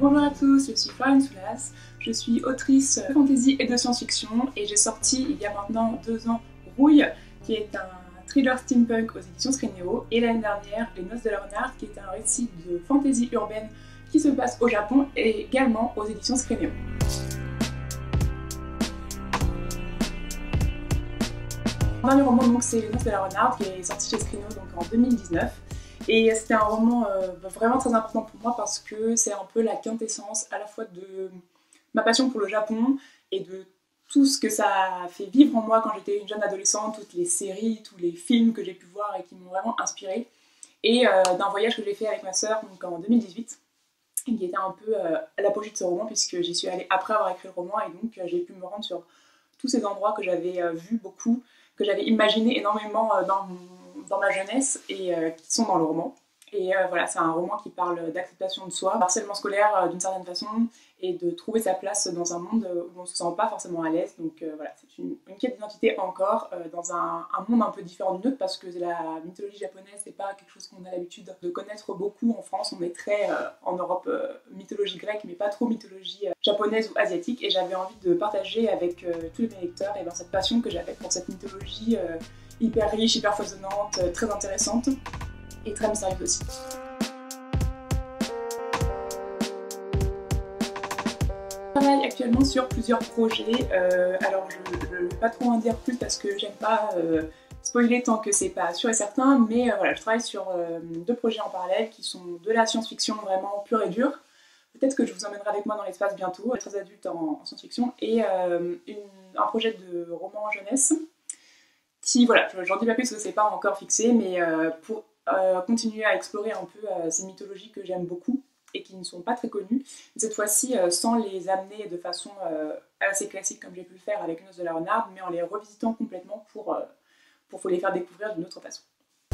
Bonjour à tous, je suis Florine Soulas, je suis autrice de fantasy et de science-fiction et j'ai sorti il y a maintenant 2 ans Rouille, qui est un thriller steampunk aux éditions Scrinéo, et l'année dernière Les Noces de la Renarde, qui est un récit de fantasy urbaine qui se passe au Japon et également aux éditions Scrinéo. Mon dernier roman, c'est Les Noces de la Renarde, qui est sorti chez Scrinéo en 2019. Et c'était un roman vraiment très important pour moi parce que c'est un peu la quintessence à la fois de ma passion pour le Japon et de tout ce que ça a fait vivre en moi quand j'étais une jeune adolescente, toutes les séries, tous les films que j'ai pu voir et qui m'ont vraiment inspirée. Et d'un voyage que j'ai fait avec ma sœur en 2018, qui était un peu à l'apogée de ce roman puisque j'y suis allée après avoir écrit le roman et donc j'ai pu me rendre sur tous ces endroits que j'avais vus beaucoup, que j'avais imaginé énormément dans ma jeunesse et qui sont dans le roman. Et voilà, c'est un roman qui parle d'acceptation de soi, harcèlement scolaire d'une certaine façon, et de trouver sa place dans un monde où on ne se sent pas forcément à l'aise. Donc voilà, c'est une quête d'identité encore dans un monde un peu différent du nôtre, parce que la mythologie japonaise, c'est pas quelque chose qu'on a l'habitude de connaître beaucoup en France. On est très en Europe mythologie grecque, mais pas trop mythologie japonaise ou asiatique. Et j'avais envie de partager avec tous mes lecteurs et cette passion que j'avais pour cette mythologie hyper riche, hyper foisonnante, très intéressante et très mystérieuse aussi. Je travaille actuellement sur plusieurs projets, alors je ne vais pas trop en dire plus parce que j'aime pas spoiler tant que c'est pas sûr et certain, mais voilà, je travaille sur 2 projets en parallèle qui sont de la science-fiction vraiment pure et dure. Peut-être que je vous emmènerai avec moi dans l'espace bientôt, très adulte en science-fiction, et un projet de roman jeunesse qui, voilà, j'en dis pas plus parce que c'est pas encore fixé, mais pour continuer à explorer un peu ces mythologies que j'aime beaucoup et qui ne sont pas très connues, mais cette fois-ci sans les amener de façon assez classique comme j'ai pu le faire avec Les Noces de la Renarde, mais en les revisitant complètement pour vous les faire découvrir d'une autre façon.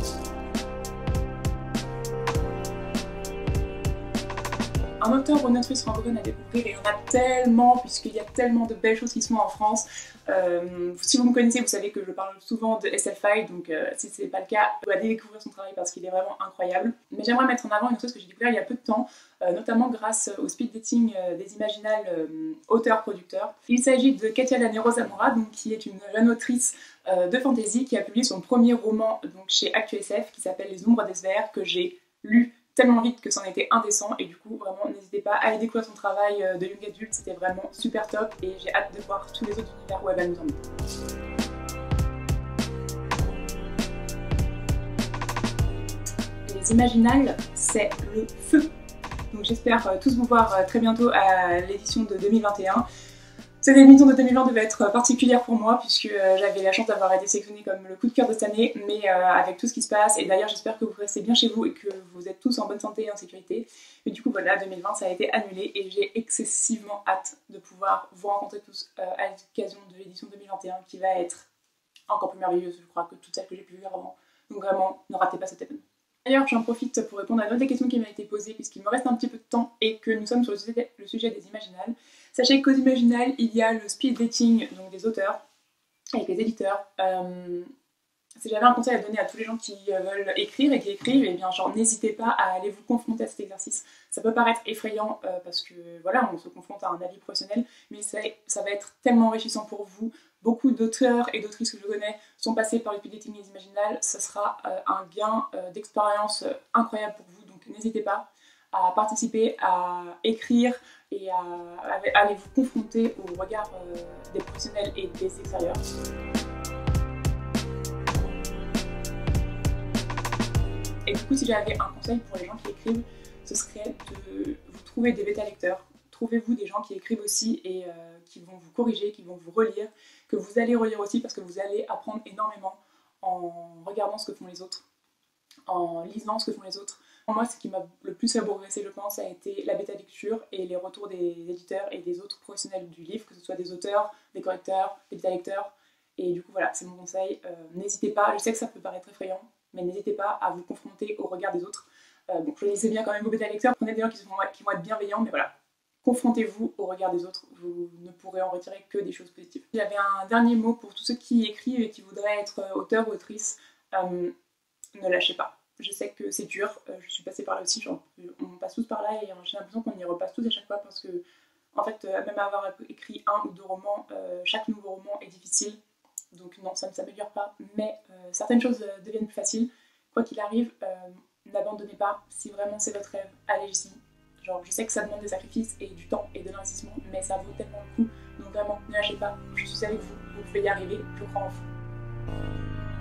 Un auteur ou une autrice francophone à découvrir, et il y en a tellement, puisqu'il y a tellement de belles choses qui se font en France. Si vous me connaissez, vous savez que je parle souvent de SFI, donc si ce n'est pas le cas, allez découvrir son travail parce qu'il est vraiment incroyable. Mais j'aimerais mettre en avant une chose que j'ai découvert il y a peu de temps, notamment grâce au speed dating des Imaginales auteurs-producteurs. Il s'agit de Katia Lanero Zamora, qui est une jeune autrice de fantasy qui a publié son premier roman chez ActuSF qui s'appelle Les Ombres des Sphères, que j'ai lu tellement vite que c'en était indécent, et du coup vraiment n'hésitez pas à aller découvrir son travail de young adulte, c'était vraiment super top et j'ai hâte de voir tous les autres univers où elle va nous emmener. Les Imaginales, c'est le feu. Donc j'espère tous vous voir très bientôt à l'édition de 2021. Cette émission de 2020 devait être particulière pour moi puisque j'avais la chance d'avoir été sélectionnée comme le coup de cœur de cette année, mais avec tout ce qui se passe, et d'ailleurs j'espère que vous restez bien chez vous et que vous êtes tous en bonne santé et en sécurité. Mais du coup voilà, 2020 ça a été annulé et j'ai excessivement hâte de pouvoir vous rencontrer tous à l'occasion de l'édition 2021 qui va être encore plus merveilleuse, je crois, que toutes celles que j'ai pu vivre avant. Donc vraiment, ne ratez pas cet événement. D'ailleurs, j'en profite pour répondre à une autre des questions qui m'a été posée puisqu'il me reste un petit peu de temps et que nous sommes sur le sujet des Imaginales. Sachez qu'aux Imaginales, il y a le speed dating des auteurs avec les éditeurs. Si j'avais un conseil à donner à tous les gens qui veulent écrire et qui écrivent, eh bien genre n'hésitez pas à aller vous confronter à cet exercice. Ça peut paraître effrayant parce que voilà, on se confronte à un avis professionnel, mais ça va être tellement enrichissant pour vous. Beaucoup d'auteurs et d'autrices que je connais sont passés par le speed dating des Imaginales. Ça sera un gain d'expérience incroyable pour vous, donc n'hésitez pas à participer, à écrire et à aller vous confronter au regard des professionnels et des extérieurs. Et du coup, si j'avais un conseil pour les gens qui écrivent, ce serait de vous trouver des bêta-lecteurs. Trouvez-vous des gens qui écrivent aussi et qui vont vous corriger, qui vont vous relire, que vous allez relire aussi parce que vous allez apprendre énormément en regardant ce que font les autres, en lisant ce que font les autres. Pour moi, ce qui m'a le plus fait progresser, je pense, ça a été la bêta-lecture et les retours des éditeurs et des autres professionnels du livre, que ce soit des auteurs, des correcteurs, des bêta-lecteurs. Et du coup, voilà, c'est mon conseil. N'hésitez pas, je sais que ça peut paraître effrayant, mais n'hésitez pas à vous confronter au regard des autres. Donc choisissez bien quand même vos bêta-lecteurs, prenez des gens qui vont être bienveillants, mais voilà, confrontez-vous au regard des autres, vous ne pourrez en retirer que des choses positives. J'avais un dernier mot pour tous ceux qui écrivent et qui voudraient être auteurs ou autrices, ne lâchez pas. Je sais que c'est dur, je suis passée par là aussi, genre, on passe tous par là et j'ai l'impression qu'on y repasse tous à chaque fois parce que, en fait, même avoir écrit 1 ou 2 romans, chaque nouveau roman est difficile. Donc non, ça ne s'améliore pas, mais certaines choses deviennent plus faciles. Quoi qu'il arrive, n'abandonnez pas. Si vraiment c'est votre rêve, allez-y. Genre, je sais que ça demande des sacrifices et du temps et de l'investissement, mais ça vaut tellement le coup. Donc vraiment, ne lâchez pas. Je suis avec vous. Vous pouvez y arriver. Je crois en vous.